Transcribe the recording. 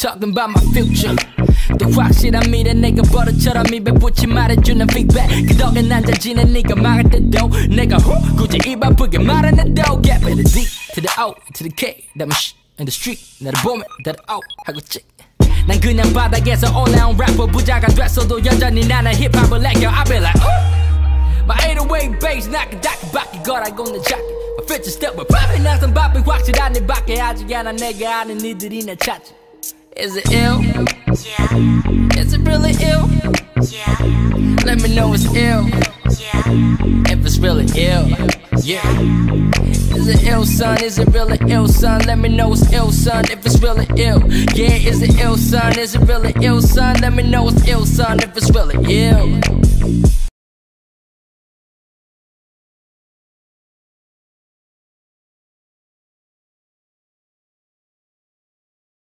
talking about my future. 또 확실한 미래 내가 버릇처럼 입에 붙이 말해주는 feedback. 그 덕에 난 잘 지내 네가 망할 때도 내가 굳이 입 아프게 말하는데도 Get rid of the D to the O to the K 다음에 sh in the street 나를 보면 다들 O 하고 찍. 난 그냥 바닥에서 올라온 래퍼 부자가 됐어도 여전히 나는 힙합을 내겨 I be like My 808 bass 나그 바퀴 걸어고 내 자켓 My future step with poppin' 항상 바삐 확실한 네 밖에 아직 않아 내가 아는 이들이 날 찾지 Is it ill? Yeah. Is it really ill? Yeah. Let me know it's ill. Yeah. If it's really ill. Yeah. Is it ill, son? Is it really ill, son? Let me know it's ill, son. If it's really ill. Yeah. Is it ill, son? Is it really ill, son? Let me know it's ill, son. If it's really ill.